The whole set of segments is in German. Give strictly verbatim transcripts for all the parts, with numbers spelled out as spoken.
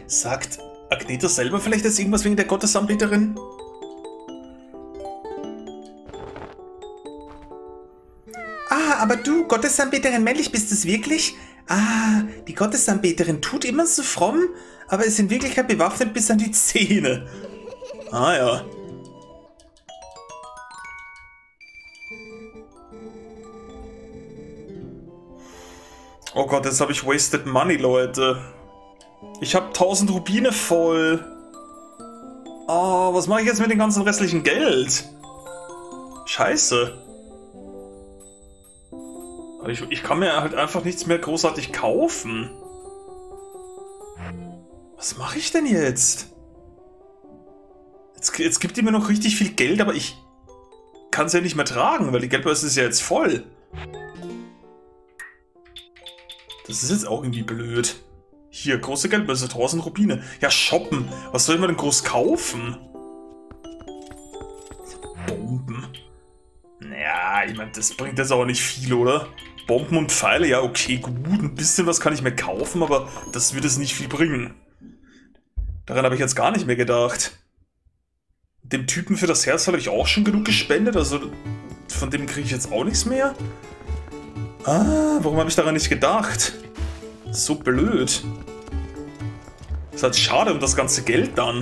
Sagt Agneta selber vielleicht jetzt irgendwas wegen der Gottesanbeterin? Ah, aber du, Gottesanbeterin männlich, bist es wirklich? Ah, die Gottesanbeterin tut immer so fromm, aber ist in Wirklichkeit bewaffnet bis an die Zähne. Ah ja. Oh Gott, jetzt habe ich wasted money, Leute. Ich habe tausend Rubine voll. Oh, was mache ich jetzt mit dem ganzen restlichen Geld? Scheiße. Ich, ich kann mir halt einfach nichts mehr großartig kaufen. Was mache ich denn jetzt? jetzt? Jetzt gibt die mir noch richtig viel Geld, aber ich kann es ja nicht mehr tragen, weil die Geldbörse ist ja jetzt voll. Das ist jetzt auch irgendwie blöd. Hier, große Geldbörse, tausend Rubine. Ja, shoppen. Was soll ich mir denn groß kaufen? Bomben. Naja, ich meine, das bringt jetzt auch nicht viel, oder? Bomben und Pfeile, ja, okay, gut. Ein bisschen was kann ich mir kaufen, aber das wird es nicht viel bringen. Daran habe ich jetzt gar nicht mehr gedacht. Dem Typen für das Herz habe ich auch schon genug gespendet, also von dem kriege ich jetzt auch nichts mehr. Ah, warum habe ich daran nicht gedacht? So blöd. Ist halt schade um das ganze Geld dann.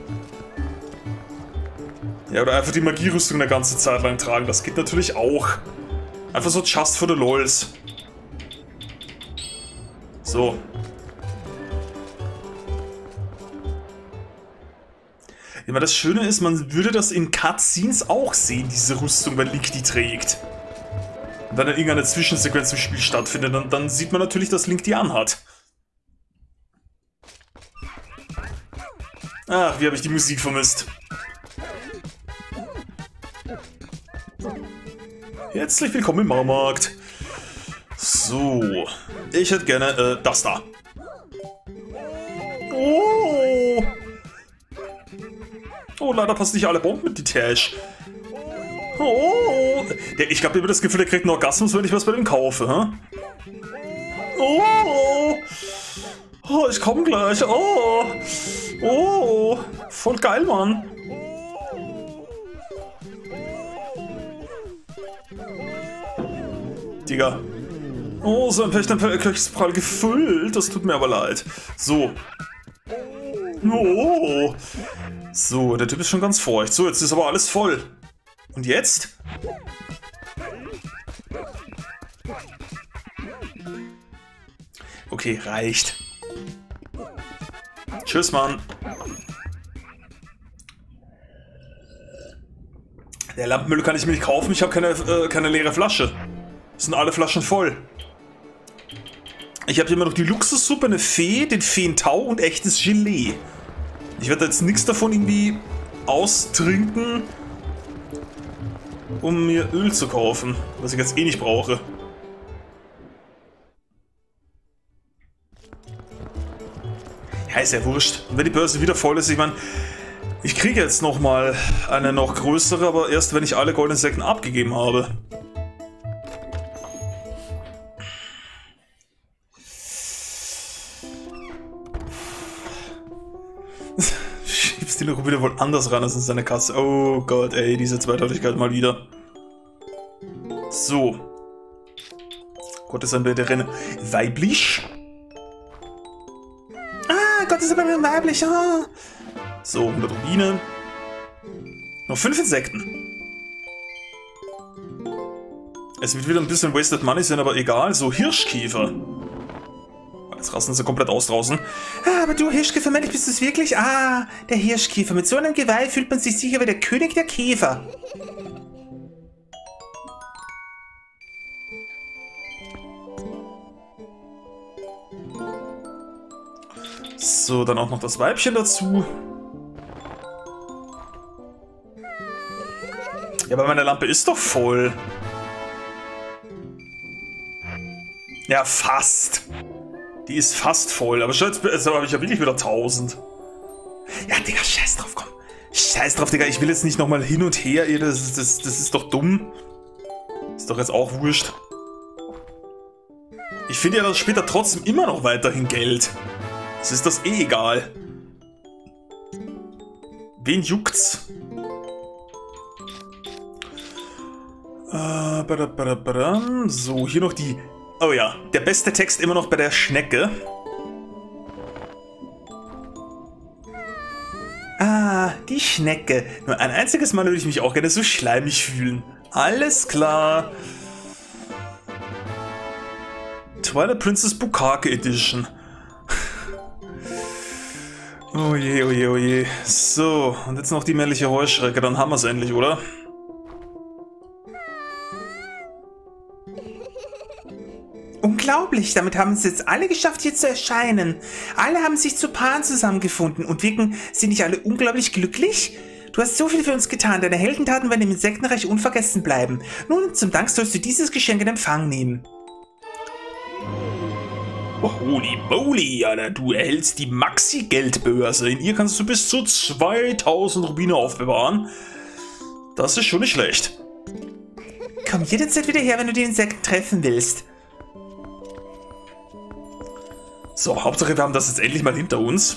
Ja, oder einfach die Magierüstung eine ganze Zeit lang tragen, das geht natürlich auch. Einfach so just for the lols. So. Ich meine, das Schöne ist, man würde das in Cutscenes auch sehen, diese Rüstung, wenn Link die trägt. Und wenn dann irgendeine Zwischensequenz im Spiel stattfindet, dann, dann sieht man natürlich, dass Link die anhat. Ach, wie habe ich die Musik vermisst. Herzlich willkommen im Baumarkt. So, ich hätte gerne äh, das da. Oh. Oh, leider passen nicht alle Bomben mit die Tash. Oh, der, ich glaube, ich habe das Gefühl, der kriegt einen Orgasmus, wenn ich was bei dem kaufe. Hm? Oh, oh, ich komme gleich. Oh, oh, voll geil, Mann. Digga. Oh, sein Pächtern ist prall gefüllt. Das tut mir aber leid. So. Oh. So, der Typ ist schon ganz feucht. So, jetzt ist aber alles voll. Und jetzt? Okay, reicht. Tschüss, Mann. Der Lampenmüll kann ich mir nicht kaufen. Ich habe keine, äh, keine leere Flasche. Sind alle Flaschen voll. Ich habe hier immer noch die Luxussuppe, eine Fee, den Feentau und echtes Gelee. Ich werde jetzt nichts davon irgendwie austrinken, um mir Öl zu kaufen, was ich jetzt eh nicht brauche. Ja, ist ja wurscht. Und wenn die Börse wieder voll ist, ich meine, ich kriege jetzt nochmal eine noch größere, aber erst wenn ich alle goldenen Säcken abgegeben habe. Schiebst die noch wieder wohl anders ran als in seine Kasse. Oh Gott, ey, diese Zweideutigkeit mal wieder. So. Gottesanbeterin weiblich. Ah, Gottesanbeterin weiblich. Ah. So, hundert Rubine. Noch fünf Insekten. Es wird wieder ein bisschen wasted money sein, aber egal. So, Hirschkäfer. Jetzt rasten sie komplett aus draußen. Ah, aber du, Hirschkäfer, männlich, bist du es wirklich? Ah, der Hirschkäfer. Mit so einem Geweih fühlt man sich sicher wie der König der Käfer. So, dann auch noch das Weibchen dazu. Ja, aber meine Lampe ist doch voll. Ja, fast. Die ist fast voll, aber schon jetzt, jetzt habe ich ja wirklich wieder tausend. Ja, Digga, scheiß drauf, komm. Scheiß drauf, Digga, ich will jetzt nicht nochmal hin und her, ey, das, das, das ist doch dumm. Ist doch jetzt auch wurscht. Ich finde ja das später trotzdem immer noch weiterhin Geld. Es ist das eh egal. Wen juckt's? Äh, bada, bada, bada. So, hier noch die... Oh ja, der beste Text immer noch bei der Schnecke. Ah, die Schnecke. Nur ein einziges Mal würde ich mich auch gerne so schleimig fühlen. Alles klar. Twilight Princess Bukake Edition. Oh je, oh je, oh je. So, und jetzt noch die männliche Heuschrecke, dann haben wir es endlich, oder? Unglaublich, damit haben es jetzt alle geschafft, hier zu erscheinen. Alle haben sich zu Paaren zusammengefunden und wirken, sind nicht alle unglaublich glücklich? Du hast so viel für uns getan, deine Heldentaten werden im Insektenreich unvergessen bleiben. Nun, zum Dank sollst du dieses Geschenk in Empfang nehmen. Holy moly, Alter, du erhältst die Maxi-Geldbörse. In ihr kannst du bis zu zweitausend Rubine aufbewahren. Das ist schon nicht schlecht. Komm jederzeit wieder her, wenn du die Insekten treffen willst. So, Hauptsache wir haben das jetzt endlich mal hinter uns.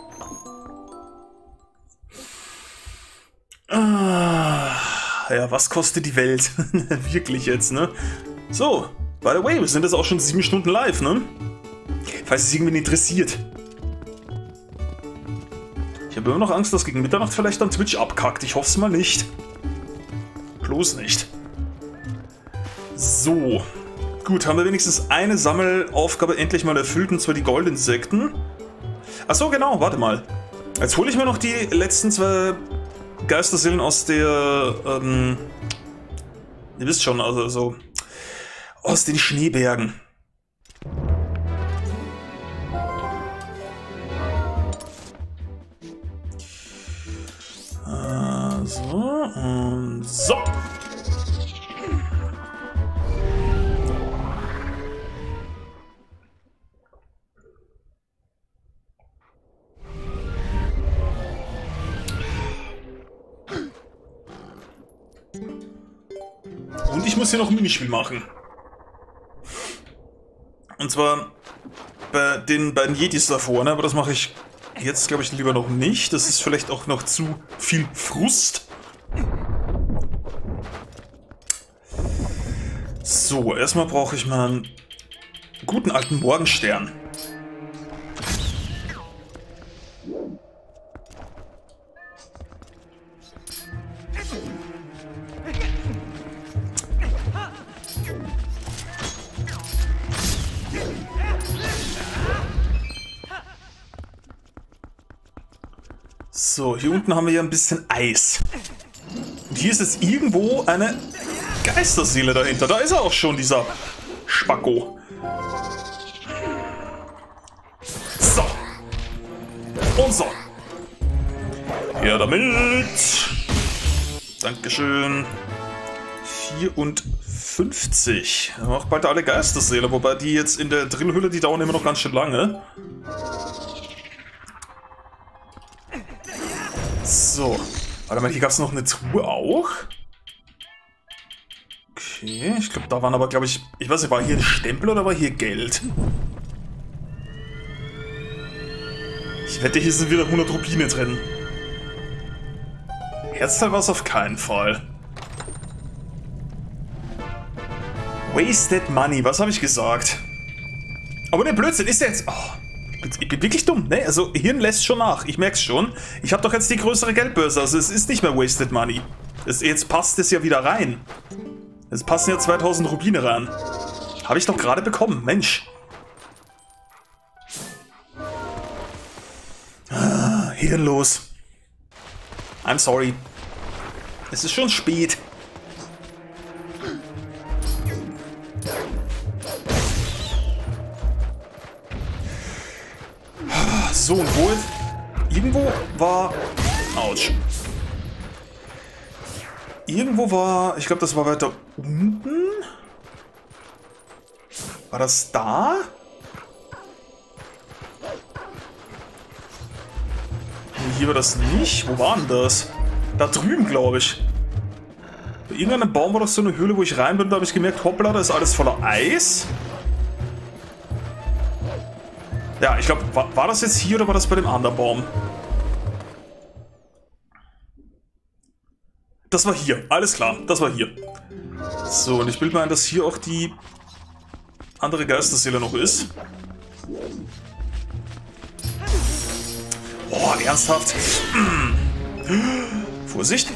Ah, ja, was kostet die Welt? Wirklich jetzt, ne? So, by the way, wir sind jetzt auch schon sieben Stunden live, ne? Falls es irgendwen interessiert. Ich habe immer noch Angst, dass gegen Mitternacht vielleicht dann Twitch abkackt. Ich hoffe es mal nicht. Bloß nicht. So. Gut, haben wir wenigstens eine Sammelaufgabe endlich mal erfüllt, und zwar die Goldinsekten. Achso, genau, warte mal. Jetzt hole ich mir noch die letzten zwei Geisterseelen aus der, ähm, ihr wisst schon, also so, aus den Schneebergen. Äh, so, und so. Und ich muss hier noch ein Minispiel machen. Und zwar bei den beiden Yetis davor, ne? Aber das mache ich jetzt, glaube ich, lieber noch nicht. Das ist vielleicht auch noch zu viel Frust. So, erstmal brauche ich mal einen guten alten Morgenstern. So, hier unten haben wir ja ein bisschen Eis. Und hier ist jetzt irgendwo eine Geisterseele dahinter. Da ist er auch schon, dieser Spacko. So. Und so. Ja, damit. Dankeschön. vierundfünfzig. Wir haben auch bald alle Geisterseele, wobei die jetzt in der Drillhülle, die dauern immer noch ganz schön lange. So. Warte mal, hier gab es noch eine Truhe auch. Okay, ich glaube, da waren aber, glaube ich, ich weiß nicht, war hier ein Stempel oder war hier Geld? Ich wette, hier sind wieder hundert Rubine drin. Herzteil war es auf keinen Fall. Wasted Money, was habe ich gesagt? Aber ne, Blödsinn, ist der jetzt... Oh. Ich bin wirklich dumm, ne? Also, Hirn lässt schon nach. Ich merk's schon. Ich habe doch jetzt die größere Geldbörse. Also, es ist nicht mehr Wasted Money. Es, jetzt passt es ja wieder rein. Es passen ja zweitausend Rubine rein. Habe ich doch gerade bekommen. Mensch. Ah, hirnlos. I'm sorry. Es ist schon spät. So, und wo jetzt? Irgendwo war... Autsch. Irgendwo war... Ich glaube, das war weiter unten. War das da? Nee, hier war das nicht. Wo war denn das? Da drüben, glaube ich. Bei irgendeinem Baum war doch so eine Höhle, wo ich rein bin. Da habe ich gemerkt, hoppla, da ist alles voller Eis. Ja, ich glaube, war, war das jetzt hier oder war das bei dem anderen Baum? Das war hier, alles klar, das war hier. So, und ich bilde mir ein, dass hier auch die andere Geisterseele noch ist. Boah, ernsthaft? Vorsicht!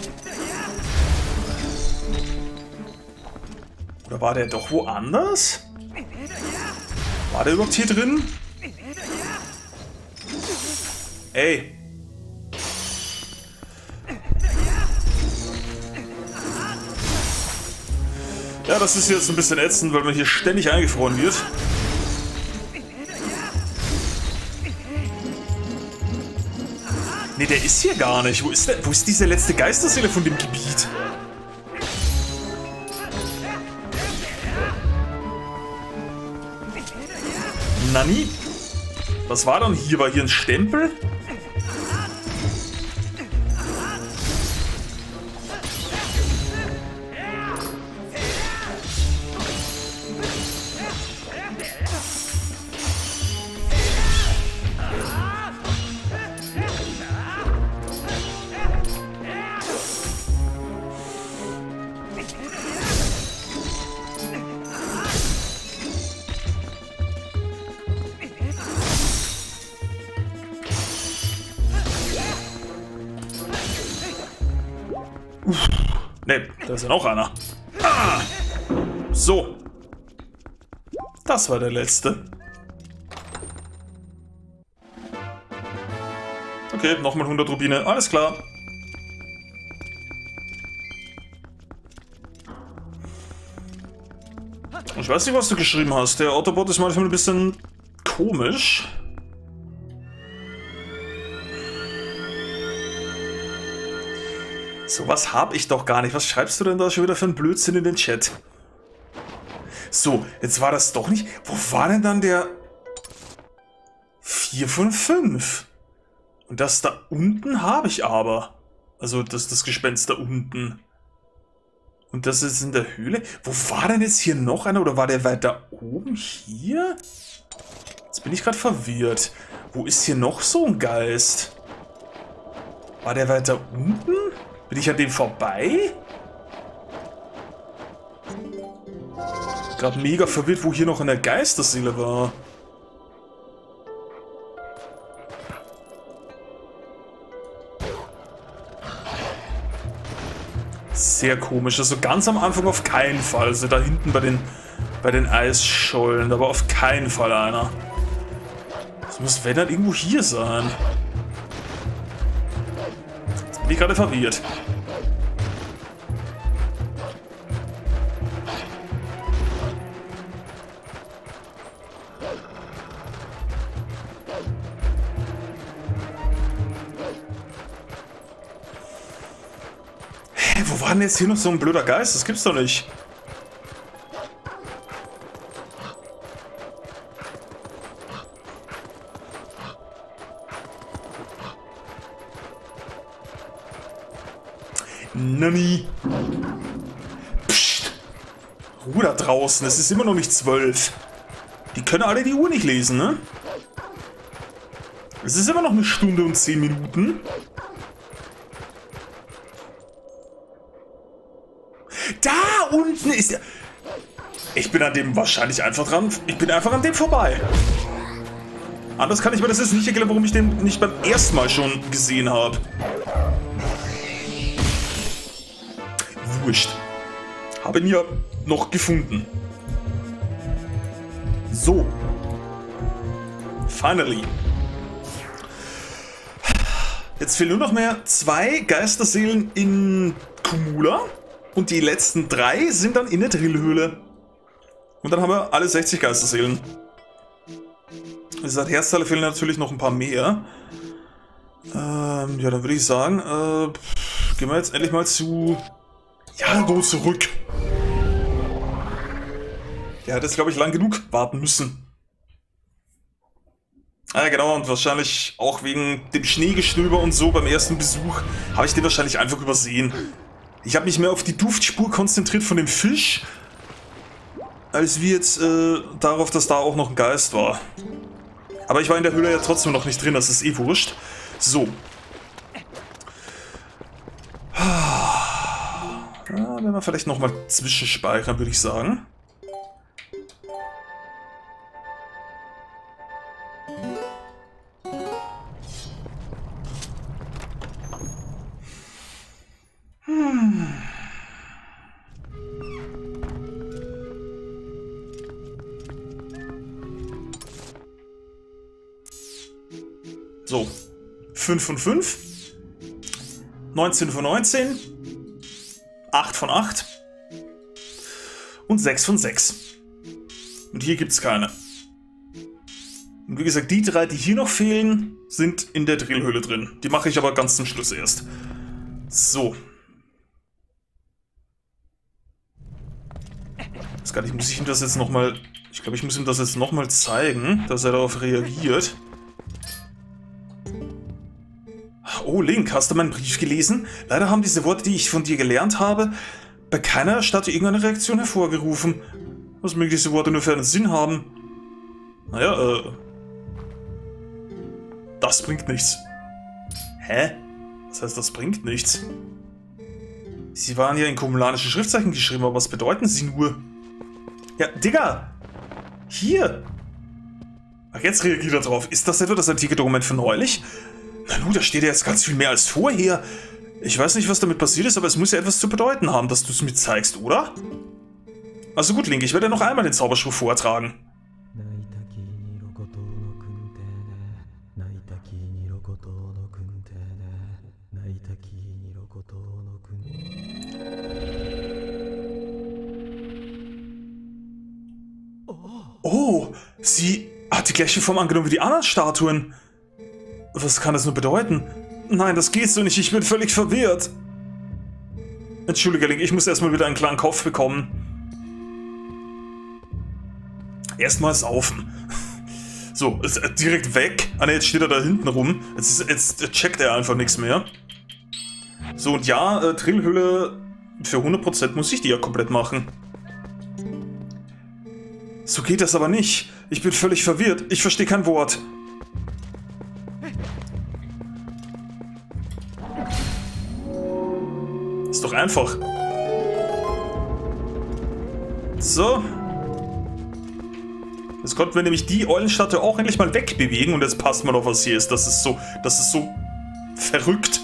Oder war der doch woanders? War der überhaupt hier drin? Ey! Ja, das ist jetzt ein bisschen ätzend, weil man hier ständig eingefroren wird. Ne, der ist hier gar nicht. Wo ist der? Wo ist diese letzte Geisterseele von dem Gebiet? Nani? Was war dann hier? War hier ein Stempel? Uff. Ne, da ist ja noch einer. Ah. So. Das war der letzte. Okay, nochmal hundert Rubine. Alles klar. Ich weiß nicht, was du geschrieben hast. Der Autobot ist manchmal ein bisschen komisch. So was hab ich doch gar nicht. Was schreibst du denn da schon wieder für einen Blödsinn in den Chat? So, jetzt war das doch nicht... Wo war denn dann der... vier von fünf? Und das da unten habe ich aber. Also das, das Gespenst da unten. Und das ist in der Höhle. Wo war denn jetzt hier noch einer? Oder war der weiter oben hier? Jetzt bin ich gerade verwirrt. Wo ist hier noch so ein Geist? War der weiter unten? Bin ich an dem vorbei? Gerade mega verwirrt, wo hier noch eine Geisterseele war. Sehr komisch. Also ganz am Anfang auf keinen Fall. Also da hinten bei den, bei den Eisschollen. Da war auf keinen Fall einer. Das muss, wenn dann, irgendwo hier sein. Jetzt bin ich gerade verwirrt. Wo war denn jetzt hier noch so ein blöder Geist? Das gibt's doch nicht. Nani. Psst. Ruhe da draußen. Es ist immer noch nicht zwölf. Die können alle die Uhr nicht lesen, ne? Es ist immer noch eine Stunde und zehn Minuten. Da unten ist der... Ich bin an dem wahrscheinlich einfach dran. Ich bin einfach an dem vorbei. Anders kann ich mir das jetzt nicht erklären, warum ich den nicht beim ersten Mal schon gesehen habe. Wurscht. Habe ihn ja noch gefunden. So. Finally. Jetzt fehlen nur noch mehr zwei Geisterseelen in Kumula. Und die letzten drei sind dann in der Drillhöhle. Und dann haben wir alle sechzig Geisterseelen. Wie gesagt, Herzteile fehlen natürlich noch ein paar mehr. Ähm, ja, dann würde ich sagen, äh, gehen wir jetzt endlich mal zu Jargo zurück. Der hat jetzt, glaube ich, lang genug warten müssen. Ah ja, genau, und wahrscheinlich auch wegen dem Schneegestöber und so beim ersten Besuch habe ich den wahrscheinlich einfach übersehen. Ich habe mich mehr auf die Duftspur konzentriert von dem Fisch, als wie jetzt äh, darauf, dass da auch noch ein Geist war. Aber ich war in der Höhle ja trotzdem noch nicht drin, das ist eh wurscht. So. Ja, werden wir vielleicht nochmal zwischenspeichern, würde ich sagen. Hm. So. fünf von fünf. neunzehn von neunzehn. acht von acht. Und sechs von sechs. Und hier gibt es keine. Und wie gesagt, die drei, die hier noch fehlen, sind in der Drillhöhle drin. Die mache ich aber ganz zum Schluss erst. So. Ich weiß gar nicht, muss ich ihm das jetzt nochmal... Ich glaube, ich muss ihm das jetzt nochmal zeigen, dass er darauf reagiert. Oh, Link, hast du meinen Brief gelesen? Leider haben diese Worte, die ich von dir gelernt habe, bei keiner Stadt irgendeine Reaktion hervorgerufen. Was mögen diese Worte nur für einen Sinn haben? Naja, äh... Das bringt nichts. Hä? Das heißt, das bringt nichts. Sie waren ja in kumulanische Schriftzeichen geschrieben, aber was bedeuten sie nur? Ja, Digga! Hier! Ach, jetzt reagiert er drauf. Ist das etwa das antike Dokument von neulich? Na nun, da steht ja jetzt ganz viel mehr als vorher. Ich weiß nicht, was damit passiert ist, aber es muss ja etwas zu bedeuten haben, dass du es mir zeigst, oder? Also gut, Link, ich werde noch einmal den Zauberspruch vortragen. Oh, sie hat die gleiche Form angenommen wie die anderen Statuen. Was kann das nur bedeuten? Nein, das geht so nicht, ich bin völlig verwirrt. Entschuldige, Link, ich muss erstmal wieder einen klaren Kopf bekommen. Erstmal saufen. So, ist direkt weg. Ah ne, jetzt steht er da hinten rum. Jetzt, ist, jetzt checkt er einfach nichts mehr. So, und ja, äh, Drillhöhle, für hundert Prozent muss ich die ja komplett machen. So geht das aber nicht. Ich bin völlig verwirrt. Ich verstehe kein Wort. Ist doch einfach. So. Jetzt konnten wir nämlich die Eulenstatue auch endlich mal wegbewegen und jetzt passt mal auf, was hier ist. Das ist so, das ist so verrückt.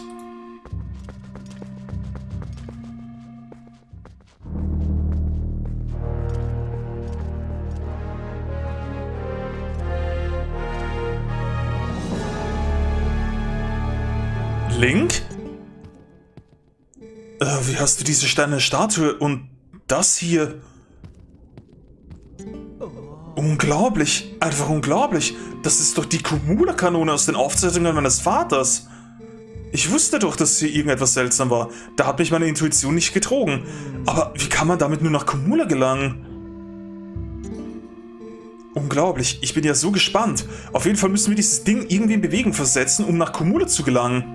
Link? Äh, wie hast du diese steinerne Statue und das hier? Unglaublich, einfach unglaublich. Das ist doch die Kumula-Kanone aus den Aufzeichnungen meines Vaters. Ich wusste doch, dass hier irgendetwas seltsam war. Da hat mich meine Intuition nicht getrogen. Aber wie kann man damit nur nach Kumula gelangen? Unglaublich, ich bin ja so gespannt. Auf jeden Fall müssen wir dieses Ding irgendwie in Bewegung versetzen, um nach Kumula zu gelangen.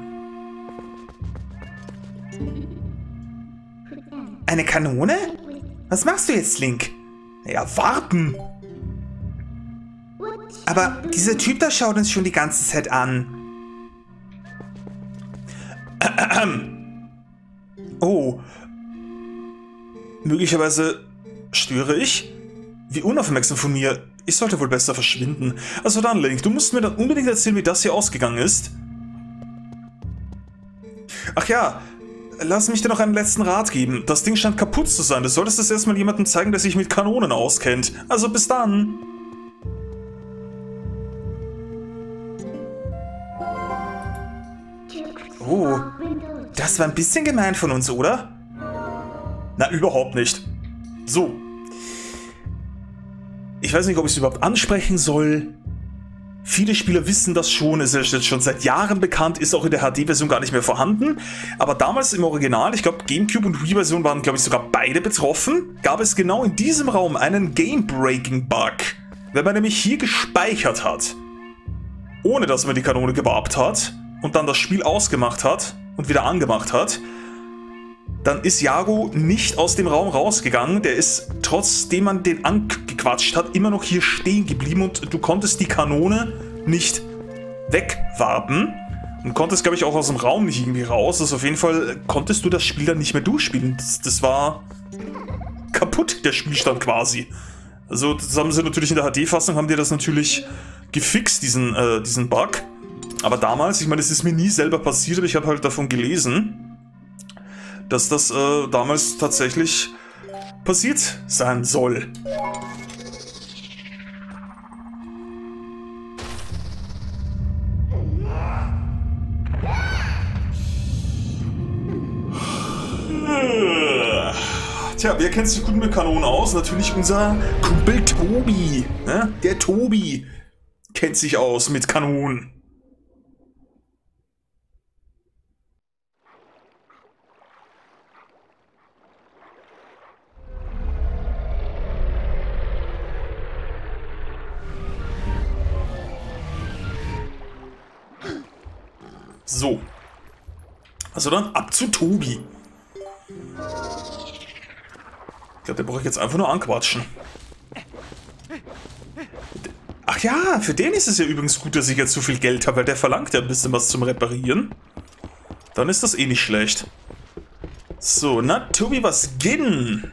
Eine Kanone? Was machst du jetzt, Link? Ja, warten. Aber dieser Typ da schaut uns schon die ganze Zeit an. Oh. Möglicherweise störe ich? Wie unaufmerksam von mir. Ich sollte wohl besser verschwinden. Also dann, Link, du musst mir dann unbedingt erzählen, wie das hier ausgegangen ist. Ach ja, lass mich dir noch einen letzten Rat geben. Das Ding scheint kaputt zu sein. Du solltest es erstmal jemandem zeigen, der sich mit Kanonen auskennt. Also bis dann. Oh, das war ein bisschen gemein von uns, oder? Na, überhaupt nicht. So. Ich weiß nicht, ob ich es überhaupt ansprechen soll. Viele Spieler wissen das schon, es ist jetzt schon seit Jahren bekannt, ist auch in der H D-Version gar nicht mehr vorhanden. Aber damals im Original, ich glaube Gamecube und Wii-Version waren, glaube ich, sogar beide betroffen, gab es genau in diesem Raum einen Game-Breaking-Bug. Wenn man nämlich hier gespeichert hat, ohne dass man die Kanone gewarpt hat, und dann das Spiel ausgemacht hat und wieder angemacht hat, dann ist Yago nicht aus dem Raum rausgegangen. Der ist, trotzdem man den angequatscht hat, immer noch hier stehen geblieben und du konntest die Kanone nicht wegwarpen. Und konntest, glaube ich, auch aus dem Raum nicht irgendwie raus. Also auf jeden Fall konntest du das Spiel dann nicht mehr durchspielen. Das, das war kaputt, der Spielstand quasi. Also das haben sie natürlich in der H D-Fassung, haben die das natürlich gefixt, diesen, äh, diesen Bug. Aber damals, ich meine, es ist mir nie selber passiert, aber ich habe halt davon gelesen, dass das äh, damals tatsächlich passiert sein soll. Tja, wer kennt sich gut mit Kanonen aus? Natürlich unser Kumpel Tobi. Ne? Der Tobi kennt sich aus mit Kanonen. So. Also dann ab zu Tobi. Ich glaube, der brauche ich jetzt einfach nur anquatschen. Ach ja, für den ist es ja übrigens gut, dass ich jetzt so viel Geld habe, weil der verlangt ja ein bisschen was zum Reparieren. Dann ist das eh nicht schlecht. So, na Tobi, was geht denn?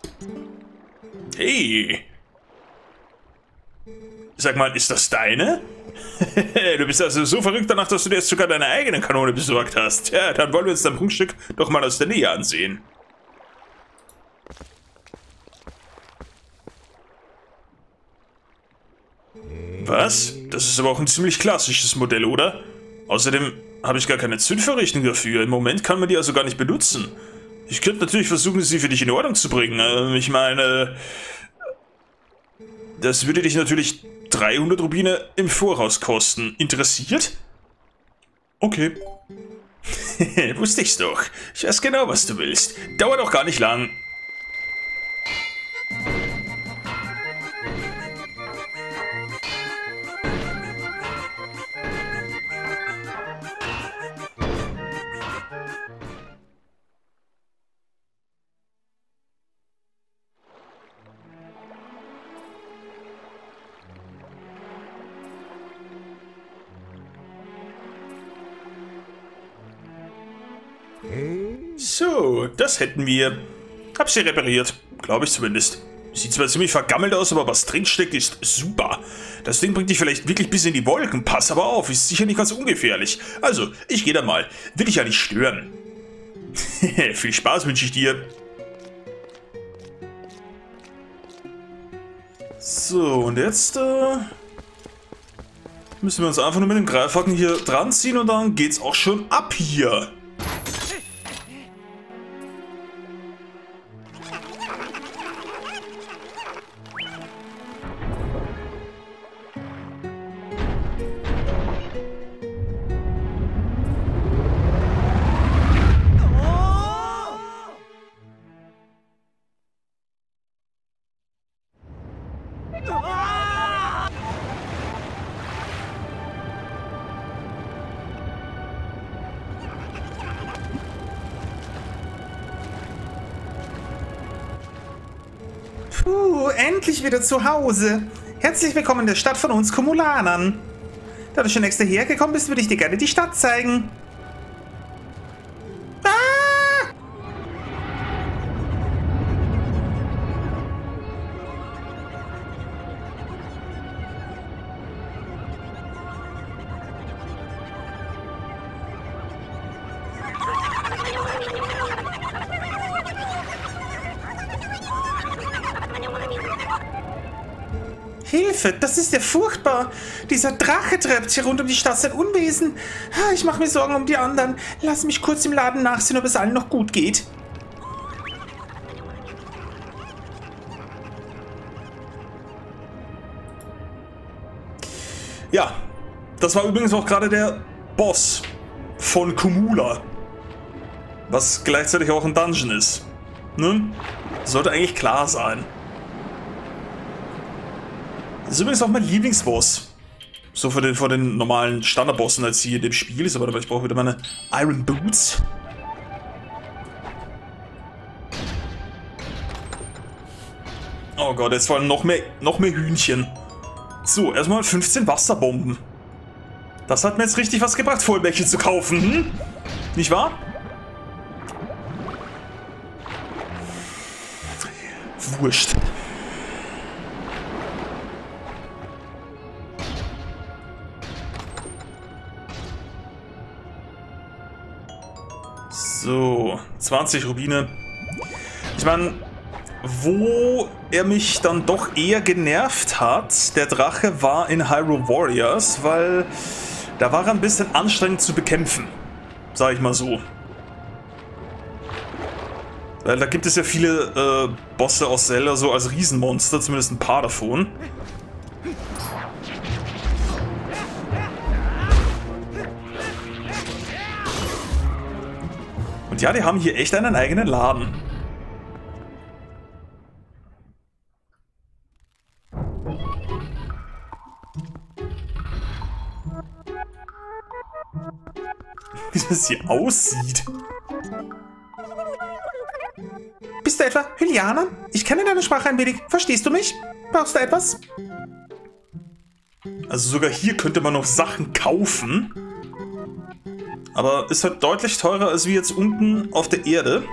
Hey. Sag mal, ist das deine? Du bist also so verrückt danach, dass du dir jetzt sogar deine eigene Kanone besorgt hast. Ja, dann wollen wir uns dein Prunkstück doch mal aus der Nähe ansehen. Was? Das ist aber auch ein ziemlich klassisches Modell, oder? Außerdem habe ich gar keine Zündverrichtung dafür. Im Moment kann man die also gar nicht benutzen. Ich könnte natürlich versuchen, sie für dich in Ordnung zu bringen. Ich meine, das würde dich natürlich dreihundert Rubine im Voraus kosten. Interessiert? Okay. Wusste ich's doch. Ich weiß genau, was du willst. Dauert auch gar nicht lang. So, das hätten wir. Hab sie repariert. Glaube ich zumindest. Sieht zwar ziemlich vergammelt aus, aber was drinsteckt, ist super. Das Ding bringt dich vielleicht wirklich bis in die Wolken. Pass aber auf, ist sicher nicht ganz ungefährlich. Also, ich gehe da mal. Will dich ja nicht stören. Viel Spaß wünsche ich dir. So, und jetzt äh, müssen wir uns einfach nur mit dem Greifhaken hier dran ziehen und dann geht's auch schon ab hier. Puh, endlich wieder zu Hause. Herzlich willkommen in der Stadt von uns Kumulanern. Da du schon extra hergekommen bist, würde ich dir gerne die Stadt zeigen. Ah! Hilfe, das ist ja furchtbar. Dieser Drache treibt hier rund um die Stadt sein Unwesen. Ich mache mir Sorgen um die anderen. Lass mich kurz im Laden nachsehen, ob es allen noch gut geht. Ja, das war übrigens auch gerade der Boss von Kumula. Was gleichzeitig auch ein Dungeon ist. Ne? Sollte eigentlich klar sein. Das ist übrigens auch mein Lieblingsboss. So von den, von den normalen Standardbossen als hier in dem Spiel ist, aber ich brauche wieder meine Iron Boots. Oh Gott, jetzt vor allem noch mehr, noch mehr Hühnchen. So, erstmal fünfzehn Wasserbomben. Das hat mir jetzt richtig was gebracht, Vollbäckchen zu kaufen, hm? Nicht wahr? Wurscht. So, zwanzig Rubine. Ich meine, wo er mich dann doch eher genervt hat, der Drache, war in Hyrule Warriors, weil da war er ein bisschen anstrengend zu bekämpfen, sag ich mal so. Weil da gibt es ja viele äh, Bosse aus Zelda so als Riesenmonster, zumindest ein paar davon. Und ja, die haben hier echt einen eigenen Laden. Wie das hier aussieht. Bist du etwa Hylianer? Ich kenne deine Sprache ein wenig. Verstehst du mich? Brauchst du etwas? Also sogar hier könnte man noch Sachen kaufen. Aber ist halt deutlich teurer als wie jetzt unten auf der Erde.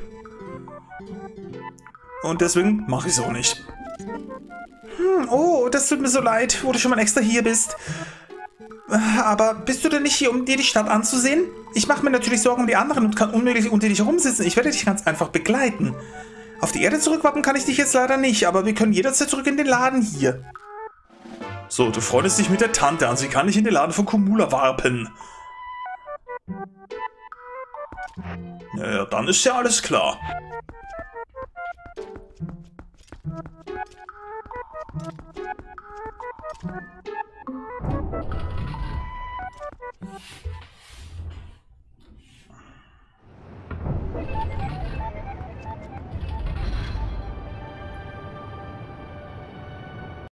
Und deswegen mache ich es auch nicht. Hm, oh, das tut mir so leid, wo du schon mal extra hier bist. Aber bist du denn nicht hier, um dir die Stadt anzusehen? Ich mache mir natürlich Sorgen um die anderen und kann unmöglich unter dich herumsitzen. Ich werde dich ganz einfach begleiten. Auf die Erde zurückwappen kann ich dich jetzt leider nicht, aber wir können jederzeit zurück in den Laden hier. So, du freundest dich mit der Tante an. Sie kann nicht in den Laden von Komula warpen. Ja, ja, dann ist ja alles klar.